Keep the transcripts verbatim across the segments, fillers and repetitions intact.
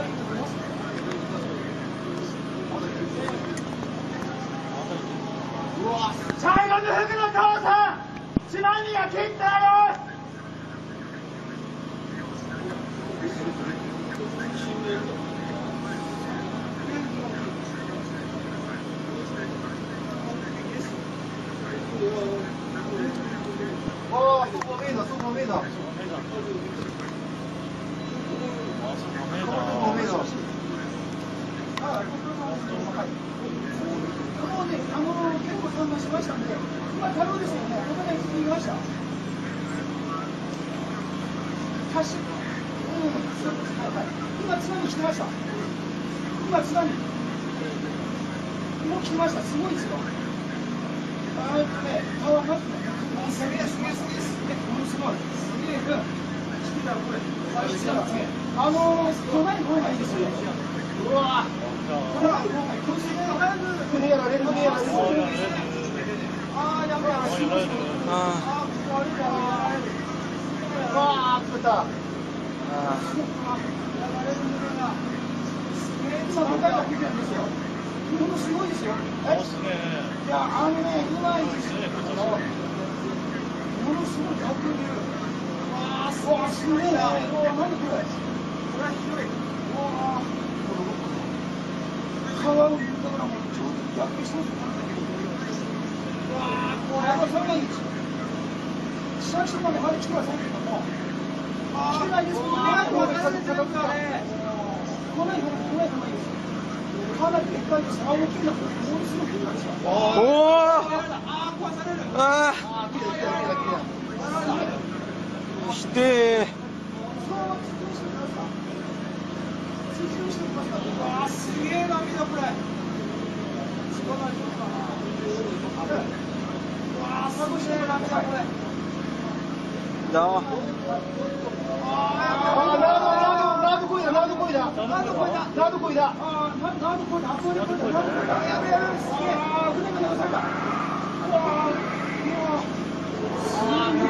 茶色の服の父さん、つまみが切ったよ。 哦，苏国妹的，苏国妹的，苏国妹的。 このね、あの結構参加しましたんで、今太郎ですよね、ここで見ました。確かうん、そうです、はいはい。今津波来てました。今津波。もう来てました。すごいですよ。あーっとね、川ますね。すげえすげえすげえすげえ。ものすごい。すげえ。来てたらこれ。あ、来てたらね。あのー、来ない方がいいですよ。うわぁ。これはこっちで船やられる船やられる。ああやばい。ああ壊れた。わあ作った。ああ。やられる船が。今向かいが来てるんですよ。ものすごいですよ。え？いやあのねうまいですよ。ものすごい逆流。わあすごいすごいな。何これ。これはひどい。わあ。川を言うだからもうちょっと逆にしてますよ。うわー、これは寒いですよ。市役所までまで来てませんけども、来てないですけど、こないこないこないこないこないこないです。かなりでっかいです。青木だとものすごくでかいですよ。おお。ああ、壊される。ああ、きれいきれいきれいきれい。して。わあすげえ波だこれ。わあすごいね波だこれ。だ。ああナードナードナードこいだナードこいだナードこいだナードこいだ。ああナードこいだ。あそこでこいだナードこいだ。やべやべすげえ。ああ船が流された。うわあうわすげえ。あの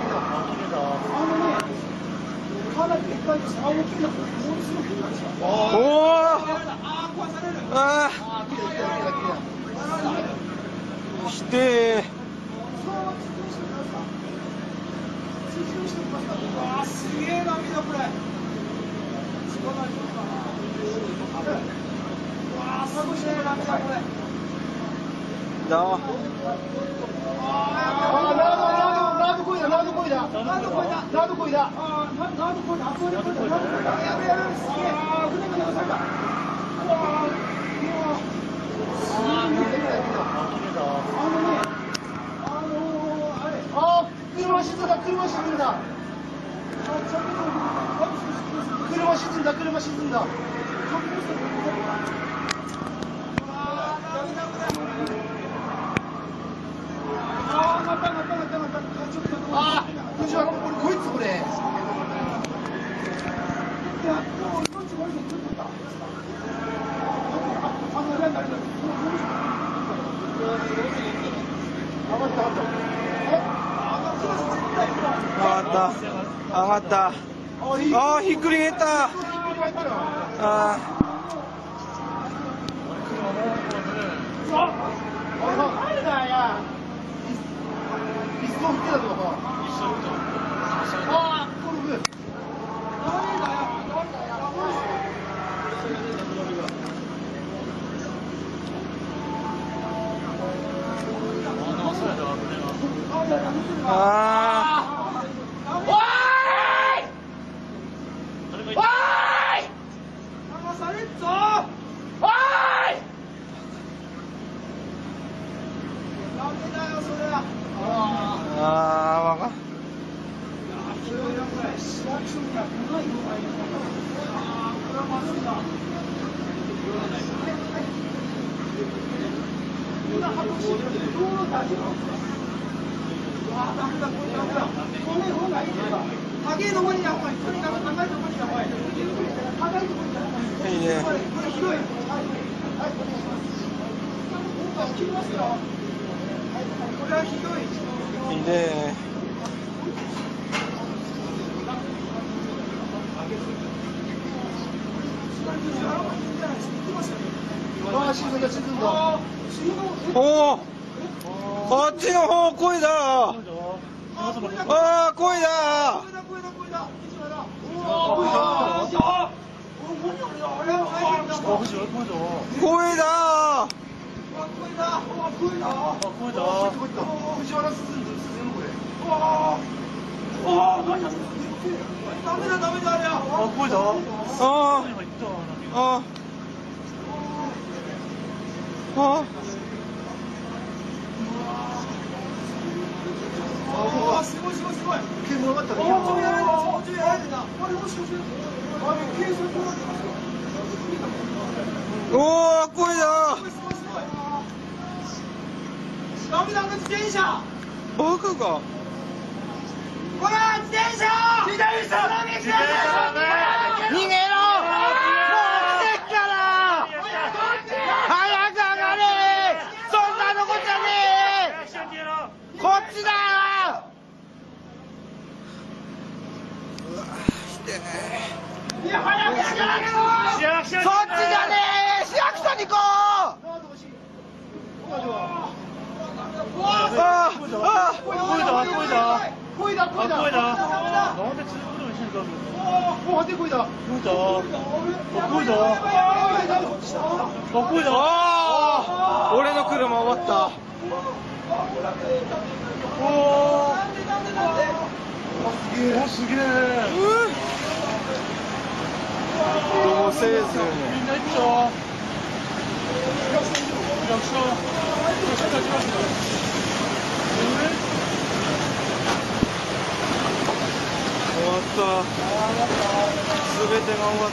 ね。かなりでっかいです。青木だとものすごくでかいですよ。おお。ああ壊される。ああきれいきれいきれいきれい。して。わあすげえ波だこれ。わあすごいね波だこれ。だ。ああナードナードナードこいだナードこいだナードこいだナードこいだ。ああナードこいだ。あそこでこいだナードこいだ。やべやべすげえ。ああ船が流された。うわあうわすげえ。あのねあのあれああ車沈んだ車沈んだ。車沈んだ車沈んだ。ああまたまたまたまた。ああ藤原これこいつこれ。いやもう命悪いのちょっとだ。あのやんだやんだ。上がった上がった。え？上がった上がった。ああひっくり返った。ああ。誰だよ。一層振ってたとか。ああゴルフ。誰だよ。ああ。おい。おい。流されっぞ。おい。ダメだよそれ。ああわかん。市役所には来ないのがいい。ああこれはまずいな。今運ぶ道路大丈夫。ああダメだこれダメだ。この方がいいですか。高いところにやっぱりとにかく高いところにやっぱり高いところにやっぱりいいね。これ広い。はいはいお願いします。今回切りますよ。はいこれは広い。いいね。 ああ、沈んだ、沈んだ。 おお、あっちの方鯉だ。ああ、鯉だ。鯉だ。 藤原進んでる、進むこれ。 ダメだダメだあれや。 あ、これだ。 ああ。ああ。 ああすごいすごいすごい。 煙上がったね。 もうちょいやられた。もうちょいやられた。あれもしかして。あれ警察になってますよ。 おお、鯉だ。 すごいすごいすごい。ダメだ自転車。 バカか。 ほら自転車。自転車。自転車。 逃げろ。もう来てっから。早く上がれ。そんなとこじゃねえ。こっちだよ。うわ、来てね。 いや早く上がれろ。 そっちじゃねえ。市役所に行こう。ああ、ああ、 声だ、声だ。 声だ声だ。 声だ。なんで続くの一緒に出すの？もう待って声だ。声だ。声だ。声だ。 ああ、俺の車終わった。 おお。すげえ、すげえ。 どうせずね。 みんな行くぞ。役所。 終わった。すべてが終わった。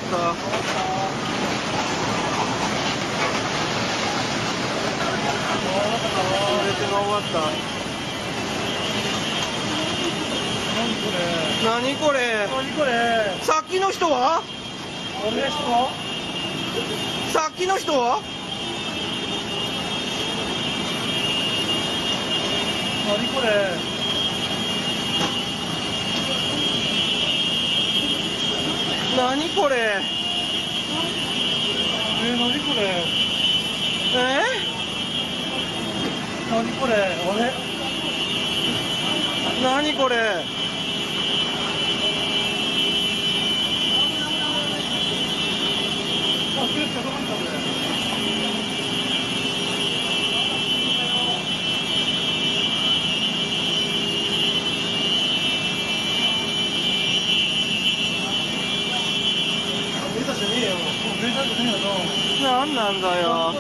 すべてが終わった。何これ。 何これ。 さっきの人は？ 俺の人は？ さっきの人は？ 何これ。 何これ。 えー、何これ。 え何これ。あれ。 何これ。 あ、気をつけどこにいたこれ。 なんなんだよ。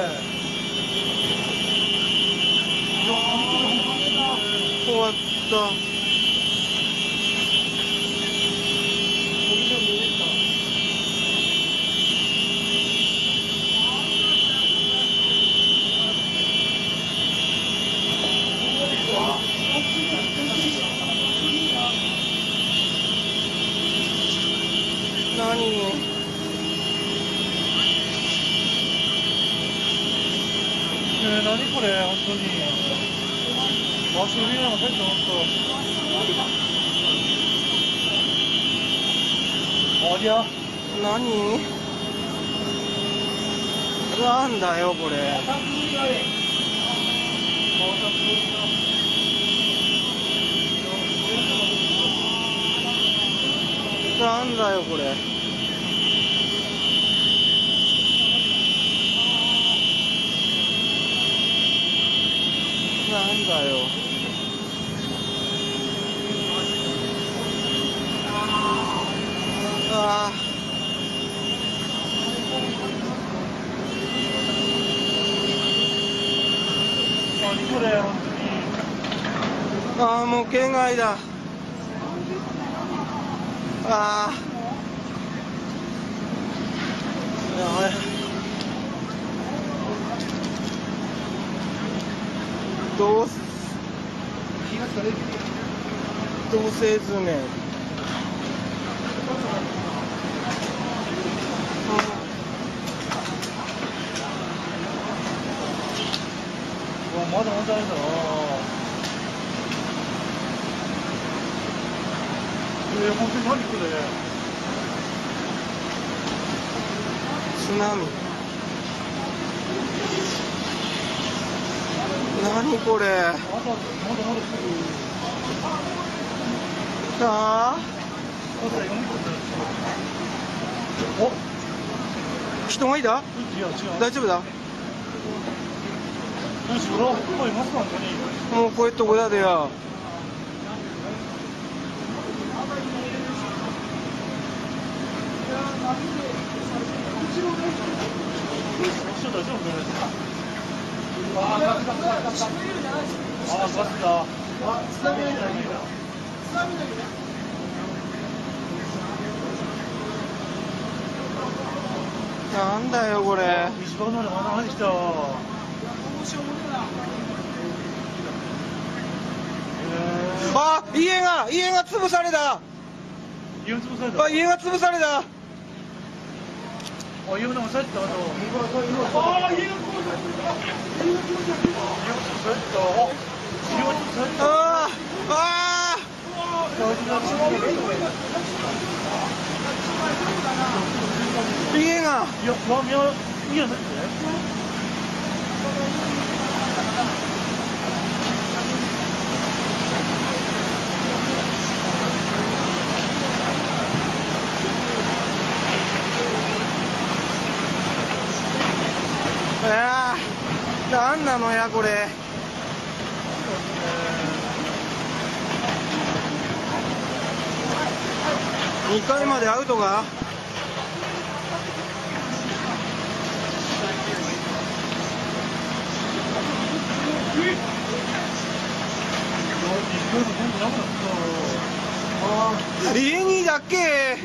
終わった。何？ えー、何これ、本当に。足首なんか入ってほんと。ありゃ。 何？なんだよ、これ。なんだよ、これ。なんだよ。ああ。 何これ、本当に。 ああ、もう県外だ。ああ。やばい。どうどうせ図面。 うわ、まだまだあるんだな。えー、本当に何これ。 津波。 何これ。ああ。 お、 人がいた？大丈夫だ？もうこういうとこだでよ。 ああ、ガスだ。 なんだよこれ。あ、家が家が潰された。 家が潰された。 あ、家が潰された。 あ、家もされた。あ、家が潰された。 ああ、ああ。家が。 いや、まあ、みや、家が。 ああ、なんなのやこれ。にかいまでアウトが。家にだっけ。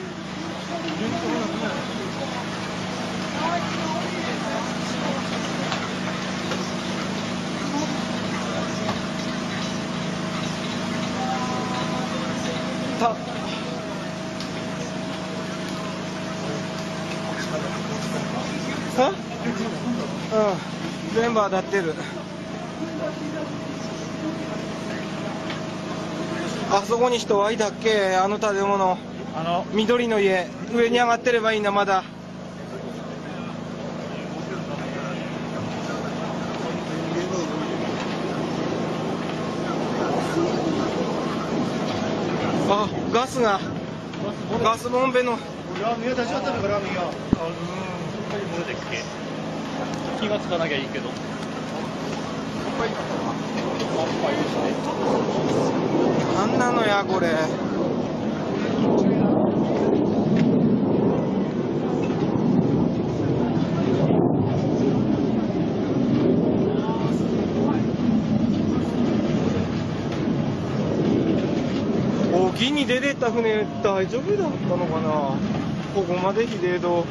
たうん、全部当たってる。あそこに人はいたっけ。あの建物、 あの緑の家、上に上がってればいいんだ。まだあ、ガスがガスボンベの。 ラーメン屋立ち寄ったのか、ラーメン屋。あ、うん、どれだっけ。気がつかなきゃいいけど。 なんなのやこれ。沖に出てった船大丈夫だったのかな。ここまでひでえと。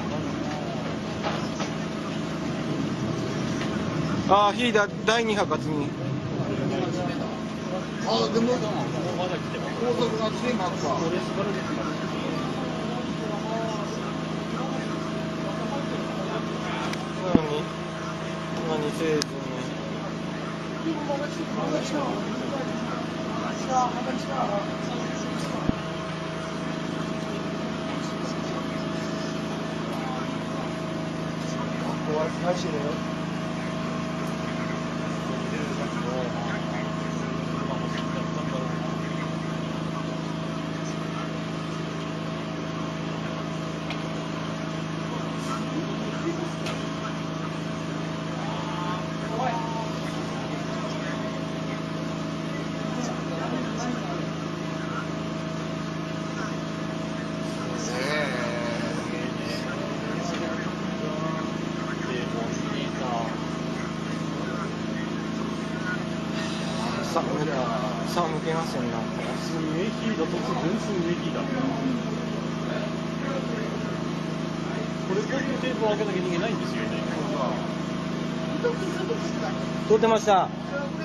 ああ、ひいだ第二波活に。 あ、でも高速が来てますわ。 何何せえずに。 ここは最終だよ。 ささあ向けませんな。 すげえヒーだ、突然すげえヒーだ。これこういうテープを開けなきゃいけないんですよね。 撮ってました。